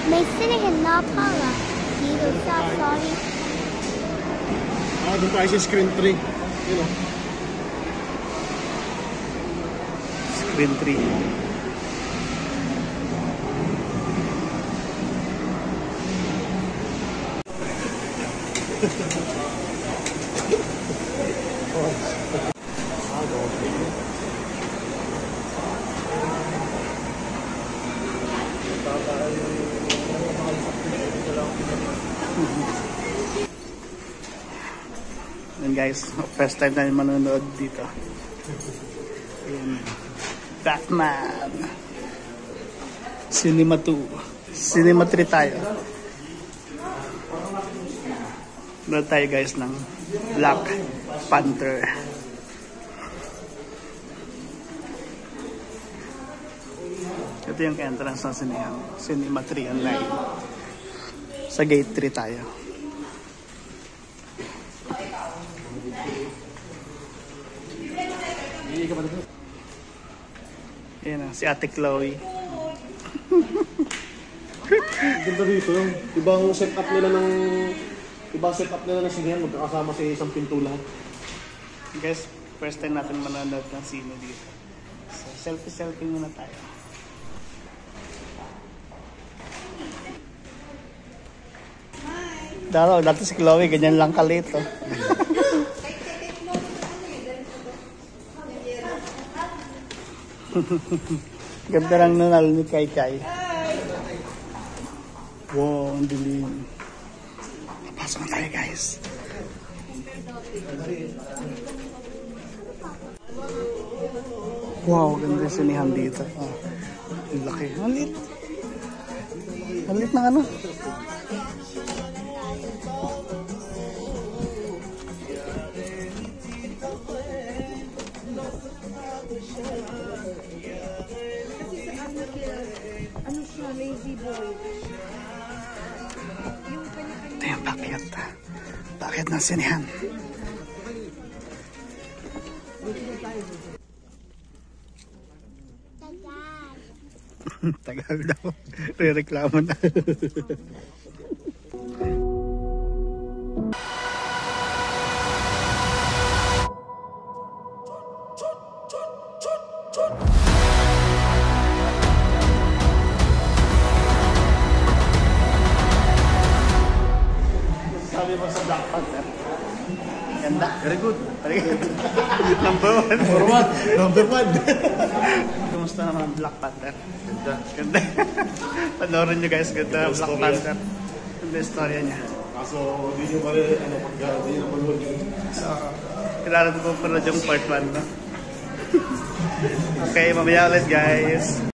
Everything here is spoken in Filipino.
May sinihin na pala. Dito sa sorry. Doon tayo sa screen 3. Yun o. Screen 3. And guys, first time namin manonood dito. Ayan. Batman. Cinema 2. Cinema 3 tayo. Nood tayo guys ng Black Panther. Ito yung entrance ng Cinema 3 online. Sa gate 3 tayo. Ayan na, si Ate Chloe. Ganda dito yung ibang setup nila ng sinihan. Magkakasama sa isang pinto lahat. Guys, first time natin manonood ng sino dito. So, selfie muna tayo. Dati si Chloe, ganyan lang kalit. Oh. Ganda lang nanalo ni Kai Kai. Wow, ang dilim. Pasok na tayo guys. Wow, ganda yung sinihan dito. Oh, ang laki. Ang lit. Ang lit na ano. Ano siya, lazy boy. Ito yung pakyat. Pakyat ng sinihan. Tagal daw. Re-reklamo na. Sabi mo sa Black Panther. Ganda. Very good. Very good. Number 1. Number 1. Kumusta naman Black Panther? Ganda. Ganda. Panoorin nyo guys, ganda Black Panther. Ganda istorya niya. Kaso hindi nyo pala hindi nyo manood yun. So, kailangan ko pala yung part 1, no? Okay, mamaya ulit guys.